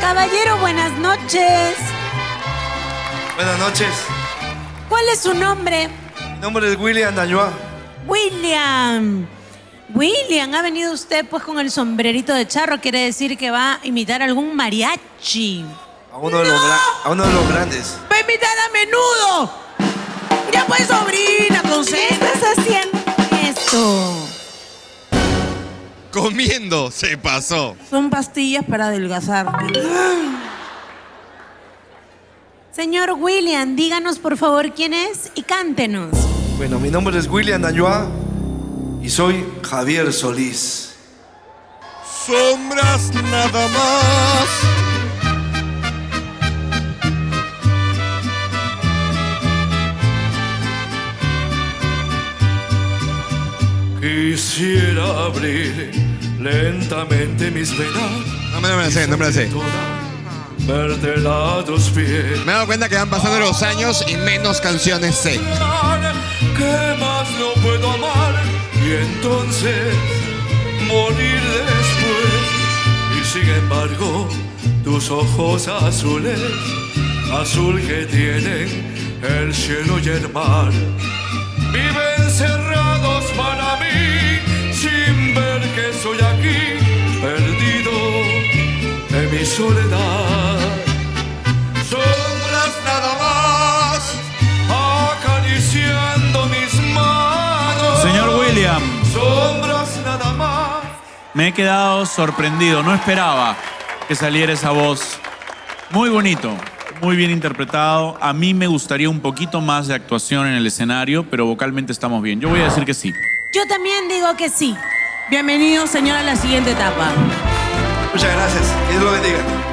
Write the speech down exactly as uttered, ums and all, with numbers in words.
Caballero, buenas noches. Buenas noches. ¿Cuál es su nombre? Mi nombre es William Dañoa. William. William, ha venido usted pues con el sombrerito de charro. Quiere decir que va a imitar algún mariachi. A uno, de los, a uno de los grandes. ¡Va a imitar a Menudo! Ya pues, sobrina, ¿qué estás haciendo esto? Comiendo, se pasó. Son pastillas para adelgazar. Señor William, díganos por favor quién es y cántenos. Bueno, mi nombre es William Dañoa y soy Javier Solís. Sombras nada más. Quisiera abrir lentamente mis venas. No me, no me la sé, no me la sé. Vértela a tus pies. Me he dado cuenta que van pasando los años y menos canciones sé. ¿Qué más no puedo amar? Y entonces morir después. Y sin embargo, tus ojos azules, azul que tienen el cielo y el mar, viven cerrados para mí, sin ver que soy aquí, perdido en mi soledad. Sombras nada más, acariciando mis manos. Señor William. Sombras nada más. Me he quedado sorprendido, no esperaba que saliera esa voz. Muy bonito. Muy bien interpretado. A mí me gustaría un poquito más de actuación en el escenario, pero vocalmente estamos bien. Yo voy a decir que sí. Yo también digo que sí. Bienvenido, señor, a la siguiente etapa. Muchas gracias. Que Dios lo bendiga.